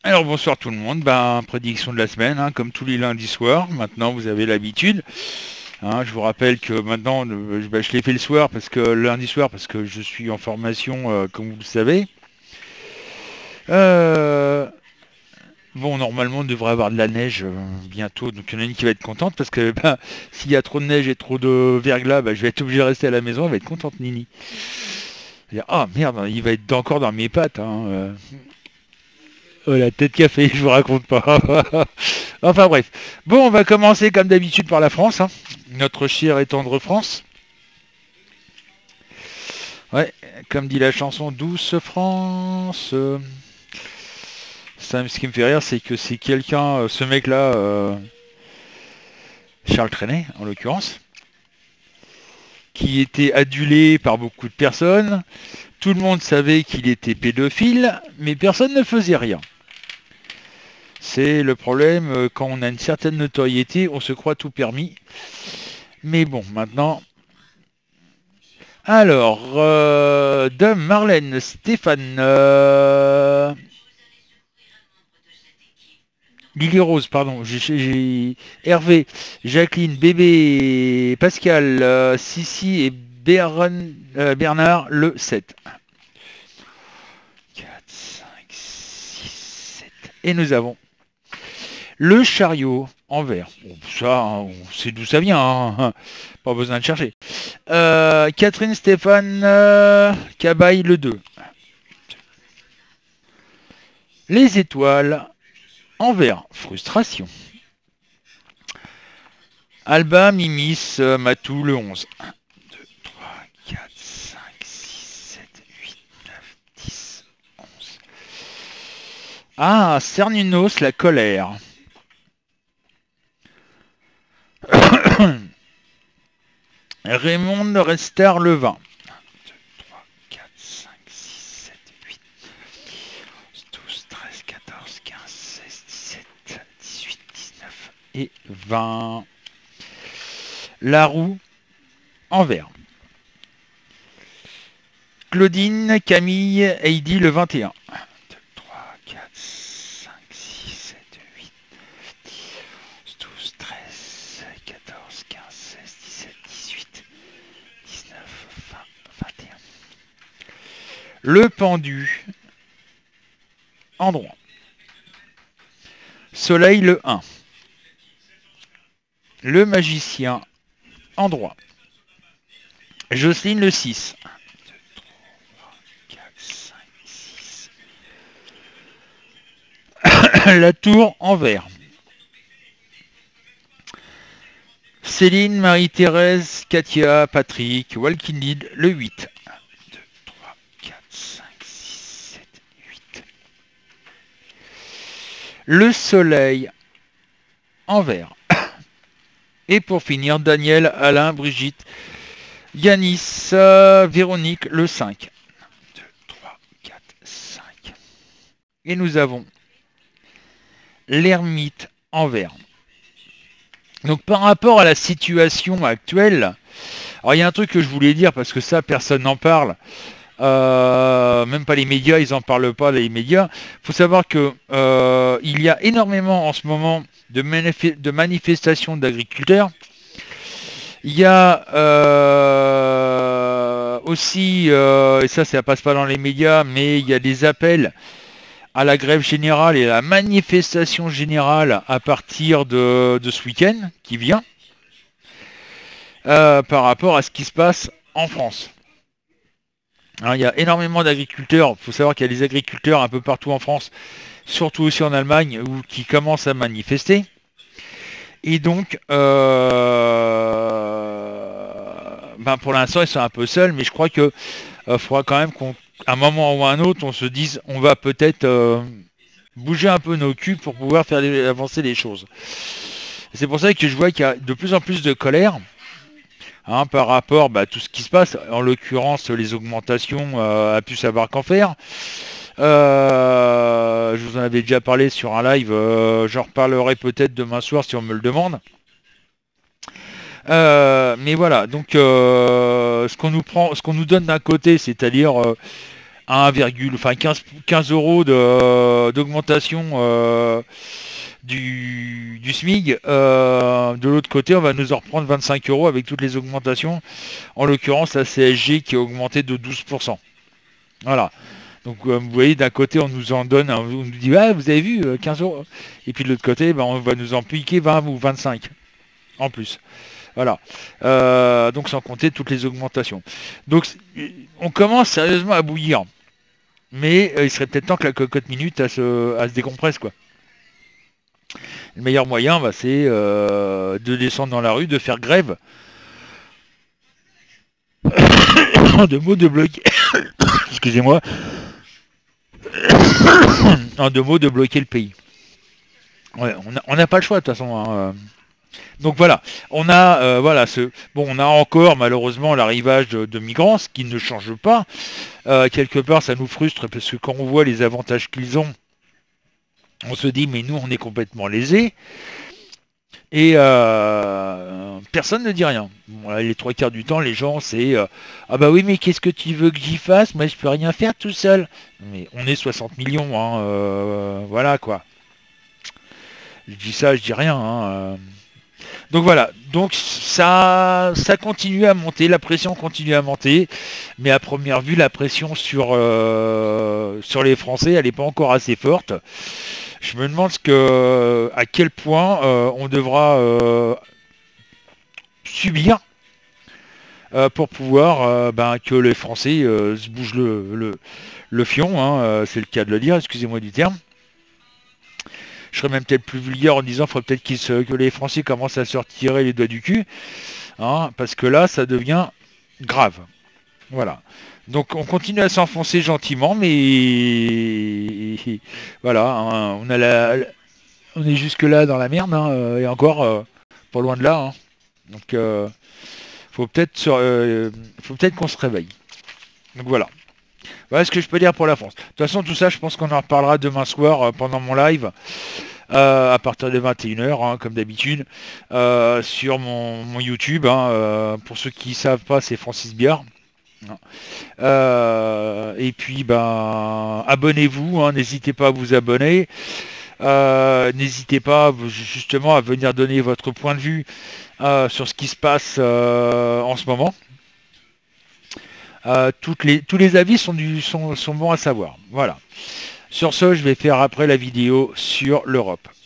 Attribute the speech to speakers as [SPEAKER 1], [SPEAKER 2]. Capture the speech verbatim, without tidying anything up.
[SPEAKER 1] Alors bonsoir tout le monde, ben, prédiction de la semaine, hein, comme tous les lundis soirs, maintenant vous avez l'habitude. Hein, je vous rappelle que maintenant, euh, ben, je l'ai fait le soir, parce que le lundi soir, parce que je suis en formation, euh, comme vous le savez. Euh, bon, normalement, on devrait avoir de la neige euh, bientôt, donc il y en a une qui va être contente, parce que ben, s'il y a trop de neige et trop de verglas, ben, je vais être obligé de rester à la maison, elle va être contente, Nini. Elle va dire, ah merde, il va être encore dans mes pattes. Hein, euh. Oh, la tête café, je vous raconte pas. Enfin bref. Bon, on va commencer comme d'habitude par la France, hein. Notre chère et tendre France. Ouais, comme dit la chanson Douce France. Euh, Ça, ce qui me fait rire, c'est que c'est quelqu'un, euh, ce mec-là, euh, Charles Trenet en l'occurrence, qui était adulé par beaucoup de personnes. Tout le monde savait qu'il était pédophile, mais personne ne faisait rien. C'est le problème, euh, quand on a une certaine notoriété, on se croit tout permis. Mais bon, maintenant, alors, euh, de Marlène, Stéphane, euh, Lily Rose, pardon, j'ai, j'ai- Hervé, Jacqueline, Bébé, Pascal, euh, Sissi et Bern- euh, Bernard, le sept. quatre, cinq, six, sept. Et nous avons le chariot en verre. Bon, ça, hein, on sait d'où ça vient, hein. Pas besoin de chercher. Euh, Catherine, Stéphane, euh, Cabaye, le deux. Les étoiles en vert, frustration. Alba, Mimis, euh, Matou, le onze. un, deux, trois, quatre, cinq, six, sept, huit, neuf, dix, onze. Ah, Cernunos, la colère. Raymond Restar, le vingt. un, deux, trois, quatre, cinq, six, sept, huit, neuf, douze, treize, quatorze, quinze, seize, dix-sept, dix-huit, dix-neuf et vingt. La roue en vert. Claudine, Camille, Heidi, le vingt et un. un, deux, trois, quatre, cinq, six, sept, huit, neuf, douze, treize, quatorze, quinze, seize, dix-sept, dix-huit, dix-neuf, vingt, vingt et un. Le pendu en droit. Soleil, le un. Le magicien en droit. Jocelyne, le six. un, deux, trois, quatre, cinq, six. La tour en vert. Céline, Marie-Thérèse, Katia, Patrick, Walking Dead, le huit. un, deux, trois, quatre, cinq, six, sept, huit. Le soleil en vert. Et pour finir, Daniel, Alain, Brigitte, Yanis, euh, Véronique, le cinq. un, deux, trois, quatre, cinq. Et nous avons l'ermite en vert. Donc par rapport à la situation actuelle, alors il y a un truc que je voulais dire parce que ça personne n'en parle, euh, même pas les médias, ils en parlent pas les médias. Il faut savoir que euh, il y a énormément en ce moment de, manif- de manifestations d'agriculteurs. Il y a euh, aussi, euh, et ça ça passe pas dans les médias, mais il y a des appels à la grève générale et à la manifestation générale à partir de, de ce week-end qui vient, euh, par rapport à ce qui se passe en France. Alors, il y a énormément d'agriculteurs, il faut savoir qu'il y a des agriculteurs un peu partout en France, surtout aussi en Allemagne, où, qui commencent à manifester. Et donc, euh, ben pour l'instant, ils sont un peu seuls, mais je crois qu'il euh, faudra quand même qu'à un moment ou à un autre, on se dise, on va peut-être euh, bouger un peu nos culs pour pouvoir faire avancer les choses. C'est pour ça que je vois qu'il y a de plus en plus de colère, hein, par rapport bah, à tout ce qui se passe. En l'occurrence, les augmentations, euh, a pu savoir qu'en faire. Euh, je vous en avais déjà parlé sur un live, euh, j'en reparlerai peut-être demain soir si on me le demande. Euh, mais voilà, donc euh, ce qu'on nous prend, ce qu'on nous donne d'un côté, c'est-à-dire euh, un virgule enfin quinze, quinze euros de- d'augmentation euh, du, du SMIC. Euh, de l'autre côté, on va nous en reprendre vingt-cinq euros avec toutes les augmentations. En l'occurrence, la C S G qui a augmenté de douze pour cent. Voilà. Donc euh, vous voyez, d'un côté, on nous en donne, on nous dit, ah, vous avez vu, euh, quinze euros. Et puis de l'autre côté, ben, on va nous en piquer vingt ou vingt-cinq en plus. Voilà. Euh, donc sans compter toutes les augmentations. Donc on commence sérieusement à bouillir. Mais euh, il serait peut-être temps que la cocotte minute elle se, elle se décompresse, quoi. Le meilleur moyen, bah, c'est euh, de descendre dans la rue, de faire grève. En deux mots, de bloquer. Excusez-moi. En deux mots, de bloquer le pays. Ouais, on n'a pas le choix de toute façon. Hein. Donc voilà, on a euh, voilà ce bon, on a encore malheureusement l'arrivage de, de migrants, ce qui ne change pas. Euh, quelque part, ça nous frustre parce que quand on voit les avantages qu'ils ont, on se dit mais nous on est complètement lésés. Et euh, personne ne dit rien. Bon, là, les trois quarts du temps, les gens, c'est euh, ah bah oui, mais qu'est-ce que tu veux que j'y fasse? Moi, je peux rien faire tout seul. Mais on est soixante millions, hein, euh, voilà quoi. Je dis ça, je dis rien. Hein, euh. Donc voilà. Donc ça, ça continue à monter, la pression continue à monter, mais à première vue, la pression sur euh, sur les Français, elle n'est pas encore assez forte. Je me demande ce que, à quel point euh, on devra euh, subir euh, pour pouvoir euh, ben, que les Français euh, se bougent le, le, le fion, hein, euh, c'est le cas de le dire, excusez-moi du terme. Je serais même peut-être plus vulgaire en disant qu'il faudrait peut-être se, que les Français commencent à se retirer les doigts du cul, hein, parce que là, ça devient grave. Voilà. Donc on continue à s'enfoncer gentiment, mais voilà, hein, on a la, on est jusque là dans la merde, hein, et encore euh, pas loin de là. Hein. Donc euh, faut peut-être euh, faut peut-être qu'on se réveille. Donc voilà. Voilà ce que je peux dire pour la France. De toute façon, tout ça, je pense qu'on en reparlera demain soir euh, pendant mon live, euh, à partir de vingt et une heures, hein, comme d'habitude, euh, sur mon, mon YouTube. Hein, euh, pour ceux qui ne savent pas, c'est Francis Biard. Euh, et puis, ben, abonnez-vous, hein, n'hésitez pas à vous abonner. Euh, n'hésitez pas justement à venir donner votre point de vue euh, sur ce qui se passe euh, en ce moment. Euh, toutes les, tous les avis sont, du, sont, sont bons à savoir. Voilà. Sur ce, je vais faire après la vidéo sur l'Europe.